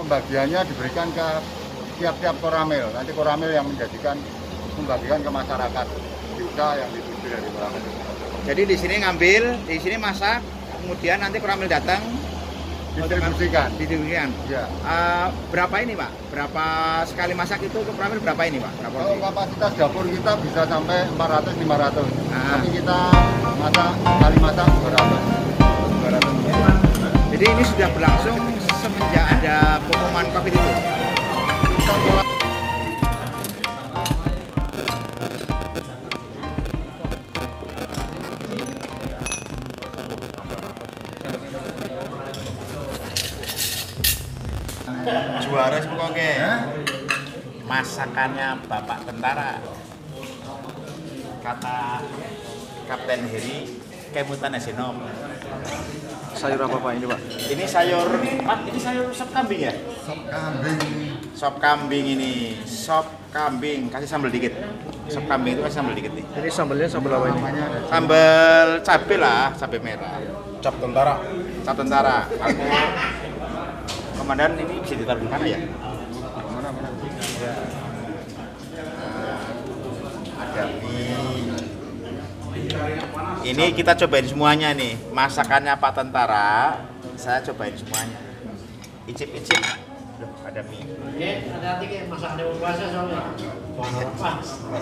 pembagiannya diberikan ke tiap-tiap koramil. Nanti koramil yang membagikan ke masyarakat desa yang dituju dari koramil. Jadi di sini ngambil, di sini masak, kemudian nanti koramil datang Distribusikan. Ya. Berapa ini Pak? Berapa sekali masak itu untuk koramil berapa ini Pak? Berapa Kalau kapasitas dapur kita bisa sampai 400-500. Tapi kita kali masak 200. Jadi ini sudah berlangsung semenjak ada pengumuman COVID itu. Juara pokoknya. Masakannya Bapak Tentara. Kata Kapten Heri Kemutan Esenop. Sayur apa Pak ini Pak? Ini sayur, Pak, ini sayur sop kambing ya? Sop kambing. Sop kambing ini, sop kambing, kasih sambal dikit. Sop kambing itu kasih sambal dikit nih. Ini sambalnya sambal apa ini? Sambal cabe lah, cabe merah. Cap tentara. Cap tentara. Aku, komandan ini bisa ditaruh di mana ya? Mana? Ada mie. Ini kita cobain semuanya nih, masakannya Pak Tentara. Saya cobain semuanya. Icip-icip. Loh, ada mie. Hati-hati ke masakan yang puasa soalnya. Pas.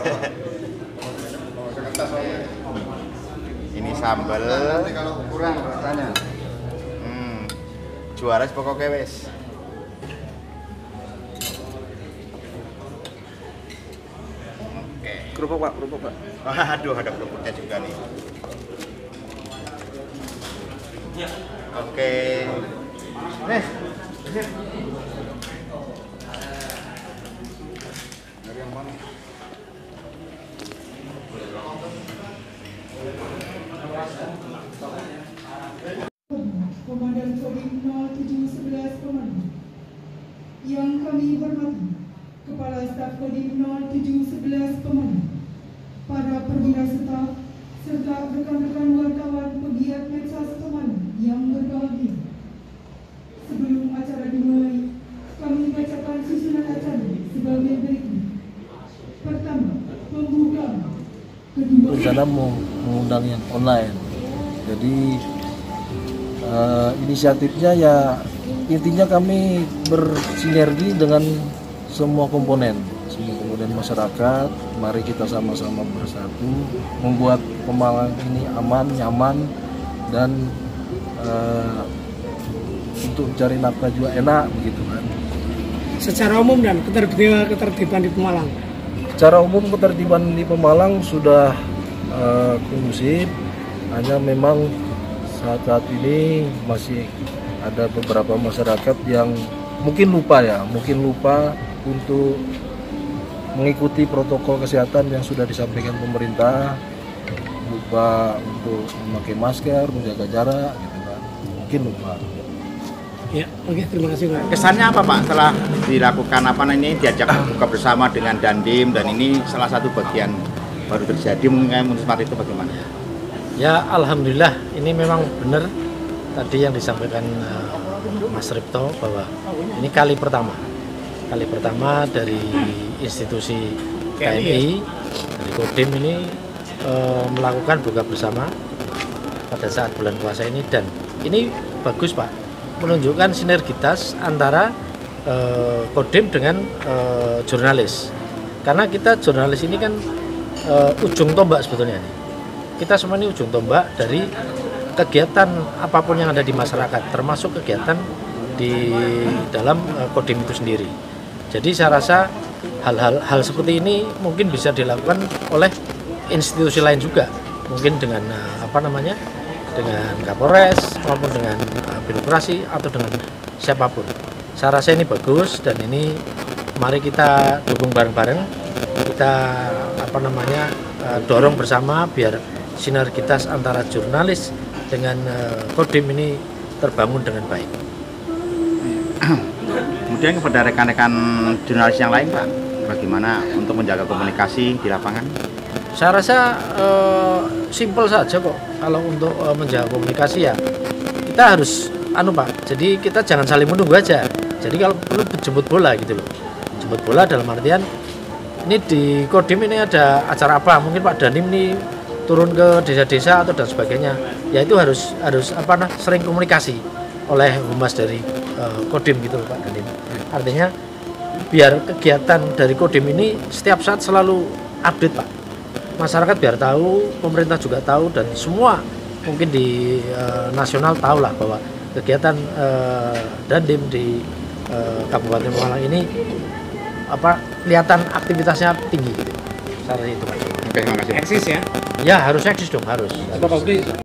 Ini sambal. Nanti kalau kurang rasanya. Juara pokoknya wes. Kerupuk Pak, kerupuk Pak. Waduh, ada kerupuknya juga nih. Oke. Nih. Dari yang mana? Komandan Kodim 0711 Komando. Yang kami hormati, Kepala Staf Kodim 0711 Komando, para perwira staf, serta rekan-rekan wartawan pegiat medsos Komando yang berbahagia. Sebelum acara dimulai, kami bacakan susunan acara sebagai berikut. Pertama, pembukaan. Kedua, rencana mau mengundang yang online. Jadi inisiatifnya ya intinya kami bersinergi dengan semua komponen masyarakat. Mari kita sama-sama bersatu membuat Pemalang ini aman, nyaman, dan untuk mencari nafkah juga enak begitu kan. Secara umum dan ketertiban di Pemalang. Secara umum ketertiban di Pemalang sudah kondusif, hanya memang saat ini masih ada beberapa masyarakat yang mungkin lupa untuk mengikuti protokol kesehatan yang sudah disampaikan pemerintah, lupa untuk memakai masker, menjaga jarak, gitu kan, mungkin lupa. Ya, oke, terima kasih Pak. Kesannya apa Pak setelah dilakukan ini diajak buka bersama dengan Dandim dan ini salah satu bagian baru terjadi, mungkin seperti itu bagaimana? Ya alhamdulillah ini memang benar tadi yang disampaikan Mas Ripto bahwa ini kali pertama dari institusi TNI dari Kodim ini melakukan buka bersama pada saat bulan puasa ini, dan ini bagus Pak, menunjukkan sinergitas antara Kodim dengan jurnalis, karena kita jurnalis ini kan ujung tombak sebetulnya nih. Kita semua ini ujung tombak dari kegiatan apapun yang ada di masyarakat, termasuk kegiatan di dalam Kodim itu sendiri. Jadi saya rasa hal seperti ini mungkin bisa dilakukan oleh institusi lain juga, mungkin dengan dengan Kapolres maupun dengan birokrasi atau dengan siapapun. Saya rasa ini bagus, dan ini mari kita dukung bareng-bareng, kita dorong bersama biar sinergitas antara jurnalis dengan Kodim ini terbangun dengan baik. Kemudian kepada rekan-rekan jurnalis yang lain Pak, bagaimana untuk menjaga komunikasi di lapangan? Saya rasa simpel saja kok. Kalau untuk menjaga komunikasi ya kita harus Pak. Jadi kita jangan saling menunggu aja. Jadi kalau perlu jemput bola gitu loh. Jemput bola dalam artian ini di Kodim ini ada acara apa? Mungkin Pak Dandim ini turun ke desa-desa atau dan sebagainya. Ya itu harus sering komunikasi oleh humas dari Kodim gitu loh Pak Dandim. Artinya biar kegiatan dari Kodim ini setiap saat selalu update Pak. Masyarakat biar tahu, pemerintah juga tahu, dan semua mungkin di nasional tahu lah bahwa kegiatan Dandim di Kabupaten Pemalang ini kelihatan aktivitasnya tinggi gitu. Seperti itu Pak. Oke, terima kasih. Eksis ya. Ya harus eksis dong, harus. Pak Kopdi,